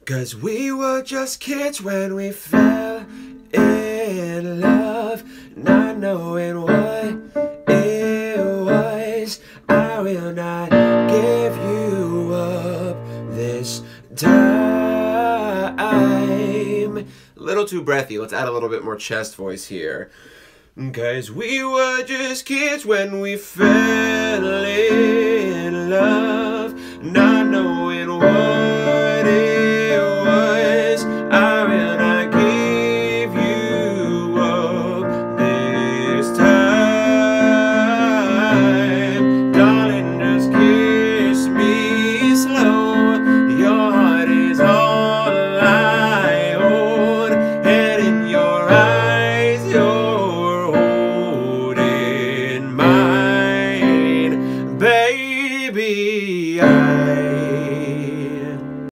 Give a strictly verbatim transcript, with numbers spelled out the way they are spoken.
'Cause we were just kids when we fell in love, not knowing what it was. I will not give you up this time. A little too breathy. Let's add a little bit more chest voice here. 'Cause we were just kids when we fell in love, not knowing what it